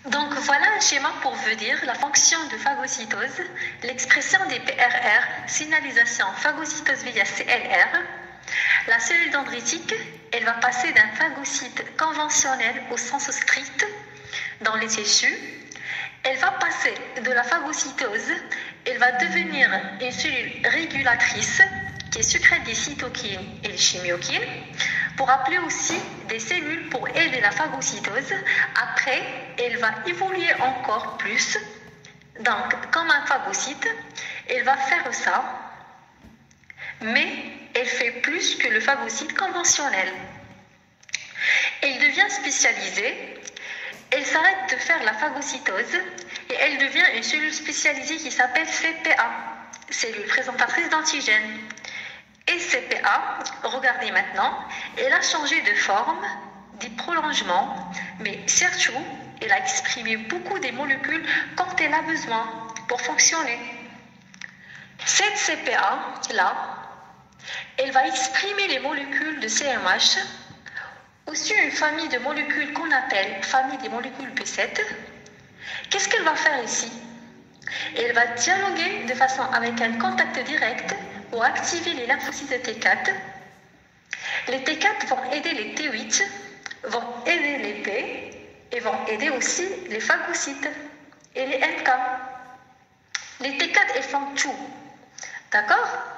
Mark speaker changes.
Speaker 1: Donc voilà un schéma pour vous dire la fonction de phagocytose, l'expression des PRR, signalisation phagocytose via CLR. La cellule dendritique, elle va passer d'un phagocyte conventionnel au sens strict dans les tissus. Elle va passer de la phagocytose, elle va devenir une cellule régulatrice qui sécrète des cytokines et des chimiokines, pour appeler aussi des cellules pour aider la phagocytose. Après, elle va évoluer encore plus. Donc, comme un phagocyte, elle va faire ça, mais elle fait plus que le phagocyte conventionnel. Elle devient spécialisée, elle s'arrête de faire la phagocytose et elle devient une cellule spécialisée qui s'appelle CPA, cellule présentatrice d'antigènes. Et CPA, regardez maintenant, elle a changé de forme, des prolongements, mais surtout, elle a exprimé beaucoup des molécules quand elle a besoin pour fonctionner. Cette CPA-là, elle va exprimer les molécules de CMH, aussi une famille de molécules qu'on appelle famille des molécules P7. Qu'est-ce qu'elle va faire ici? Elle va dialoguer de façon avec un contact direct pour activer les lymphocytes T4. Les T4 vont aider les T8, vont aider les P et vont aider aussi les phagocytes et les NK. Les T4 elles font tout, d'accord?